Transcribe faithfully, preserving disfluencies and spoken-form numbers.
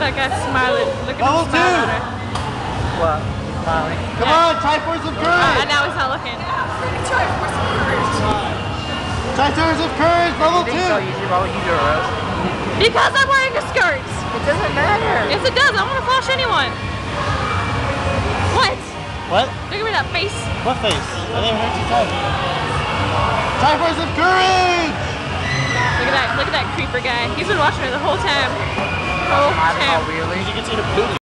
that guy smiling. Look at him smiling at her. What? Smiling. Come yeah. on, try for some courage. Uh, now he's not looking. Try for some courage. Try for some courage, level two. So easy. Why would you do it, Rose? Because I'm wearing a skirt. It doesn't matter. Yes, it does. I want to flash anyone. What? What? Look at me that face. What face? I didn't hear you say. Try for some courage. Look at that. Look at that creeper guy. He's been watching her the whole time. Whole time. Oh, really? You can see the booty.